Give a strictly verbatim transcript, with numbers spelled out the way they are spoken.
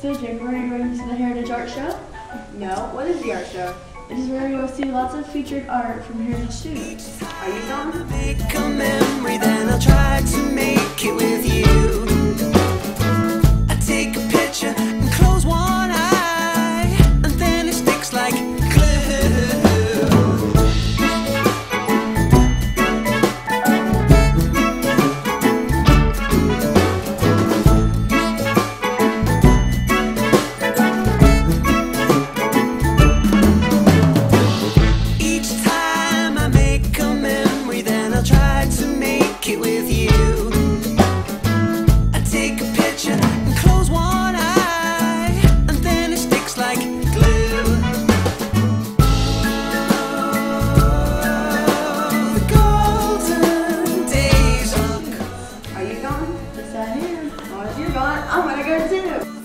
So Jake, we're going to go to the Heritage Art Show. No, what is the art show? It is where we go see lots of featured art from Heritage students. Are you going? Make a memory, then I'll try to make it with you. I take a picture and close one eye, and then it sticks like glue. Each time I make a memory, then I'll try to make it with you. I take a picture and close one eye, and then it sticks like glue. The golden days are gone. Are you going? Yes, I am. Well, if you're going, I'm gonna go too.